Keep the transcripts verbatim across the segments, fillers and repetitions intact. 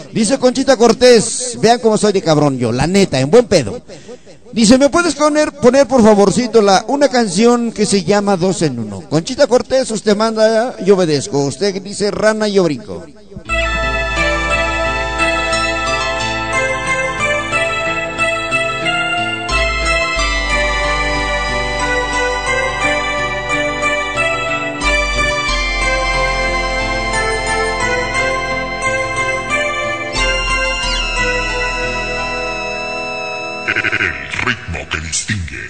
Dice Conchita Cortés, vean cómo soy de cabrón yo, la neta, en buen pedo. Dice, ¿me puedes poner, poner por favorcito la, una canción que se llama Dos en Uno? Conchita Cortés, usted manda, yo obedezco. Usted dice rana, yo brinco. Ritmo que distingue.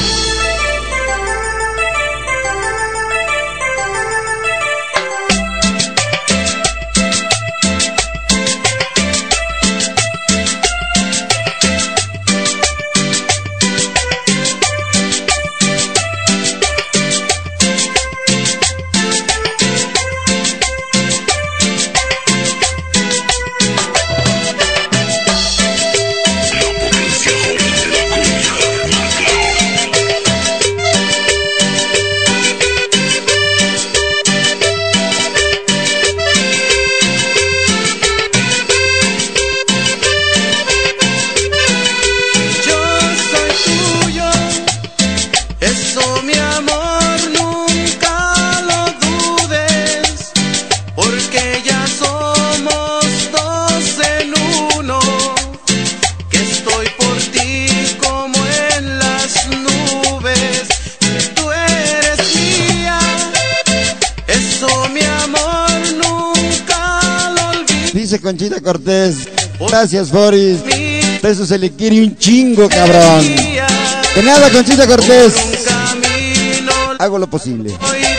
Dice Conchita Cortés, gracias Boris, eso se le quiere un chingo, cabrón. De nada, Conchita Cortés, hago lo posible.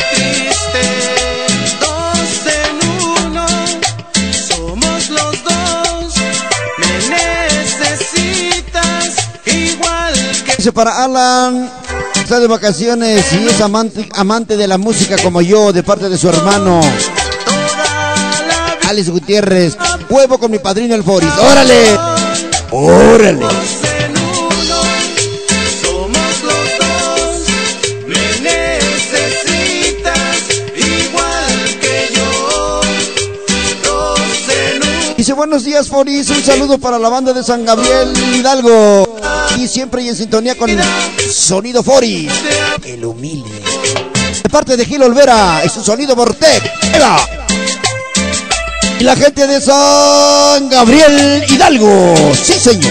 Dice para Alan, está de vacaciones y es amante, amante de la música como yo, de parte de su hermano Alex Gutiérrez. Huevo con mi padrino el Foris. ¡Órale! ¡Órale! Dice, buenos días, Foris. Un saludo para la banda de San Gabriel Hidalgo. Y siempre y en sintonía con Sonido Foris, el humilde. De parte de Gil Olvera, es un sonido Vortec. ¡Eva! Y la gente de San Gabriel Hidalgo. Sí, señor.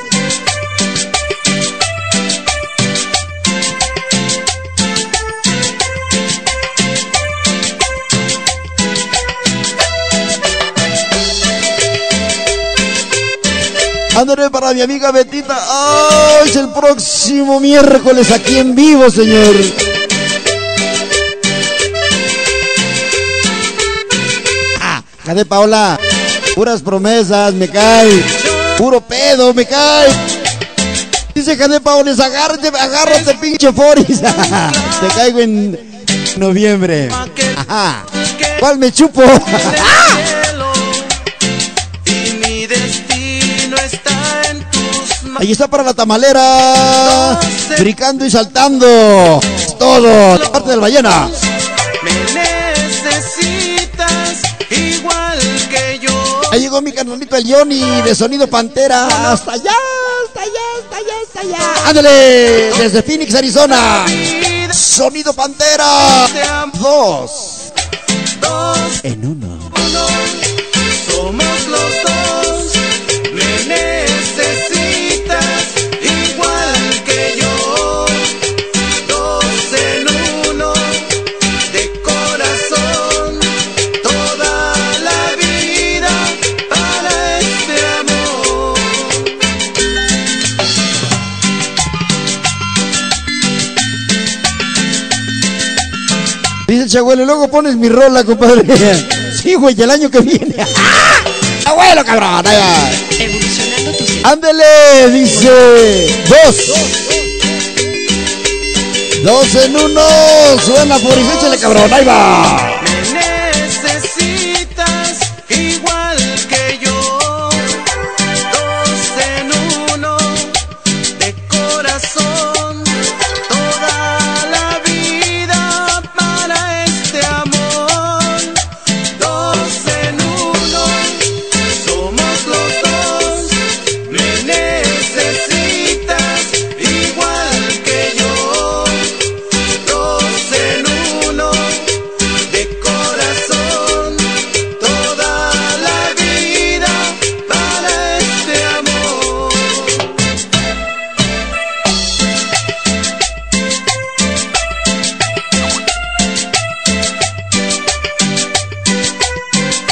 Ándale para mi amiga Betita. ¡Ay! Es el próximo miércoles aquí en vivo, señor. De Paola, puras promesas, me cae, puro pedo, me cae. Dice Jade Paola, agárrate, agárrate, pinche Foris. Te caigo en noviembre. Ajá. ¿Cuál me chupo? Ahí está para la tamalera, brincando y saltando. Todo, la parte del ballena. Ahí llegó mi carnalito el Johnny de Sonido Pantera. Hasta allá, hasta allá, hasta allá, hasta allá. Ándale, desde Phoenix, Arizona. Sonido Pantera. Dos. En uno. Somos los dos. Me necesitas igual que yo. Dos en uno. De corazón. Toda la vida. Dice el Chabuelo, luego pones mi rola, compadre. Sí, güey, el año que viene. ¡Ah! ¡Abuelo, cabrón! Evolucionando tu ser. ¡Ándele! Dice dos. Dos en uno. Suena por y échale, cabrón. Ahí va. Me necesitas igual que yo. Dos en uno. De corazón. Toda la vida para este amor. Dos en uno. Somos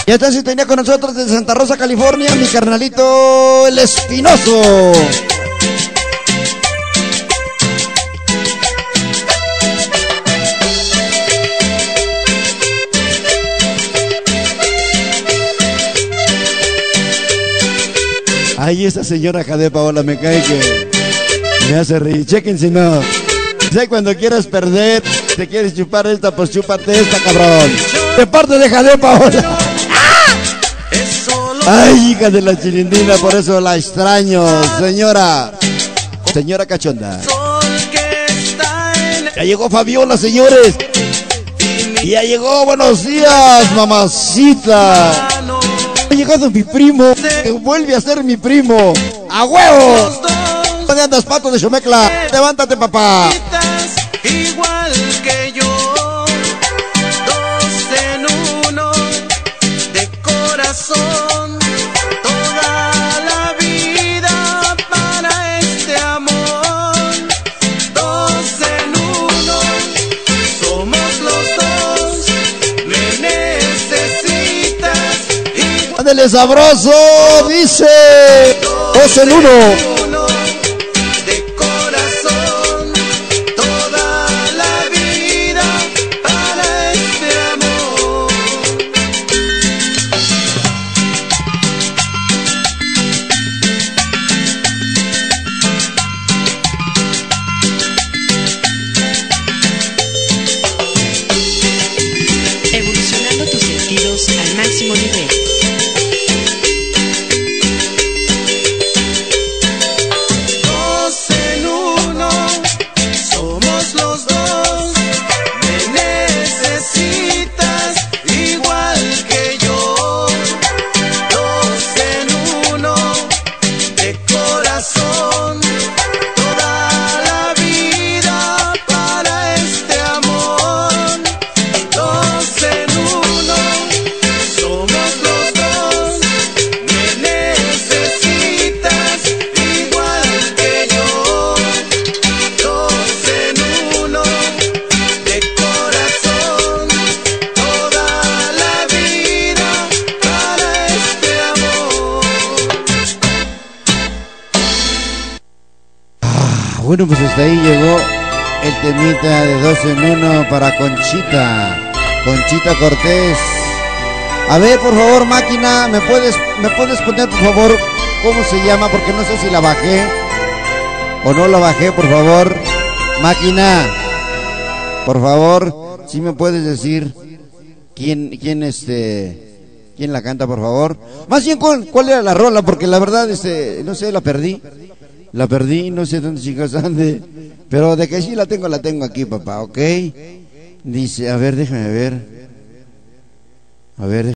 Ya está en sintonía con nosotros desde Santa Rosa, California, mi carnalito El Espinoso. Ay, esa señora Jade Paola me cae que me hace reír. Chequen si no. Sé cuando quieras perder, te quieres chupar esta, pues chúpate esta, cabrón. De parte de Jade Paola. Ay, hija de la chirindina, por eso la extraño, señora. Señora cachonda. Ya llegó Fabiola, señores. Y ya llegó, buenos días, mamacita. Ha llegado mi primo, que vuelve a ser mi primo. ¡A huevo! ¿Dónde andas, pato de Xomecla? Levántate, papá. Igual que yo, dos en uno, de corazón, toda la vida para este amor. Dos en uno, somos los dos, me necesitas. ¡Ándale sabroso! Dice dos en uno. Al máximo nivel. Dos en uno, somos los dos, me necesitas igual que yo. Dos en uno, de corazón, toda la vida para este amor. Dos en uno, somos los dos, me necesitas igual que yo. Dos en uno, de corazón, toda la vida para este amor. Ah, bueno, pues hasta ahí llegó el temita de dos en uno para Conchita. Conchita Cortés. A ver, por favor, máquina, ¿me puedes, me puedes poner, por favor, cómo se llama? Porque no sé si la bajé o no la bajé, por favor. Máquina, por favor, si me puedes decir quién, quién, este, quién la canta, por favor. Más bien, ¿cuál, cuál era la rola? Porque la verdad, este, no sé, la perdí. La perdí, no sé dónde chicas ande. Pero de que sí la tengo, la tengo aquí, papá, ¿ok? Dice, a ver, déjame ver. A ver.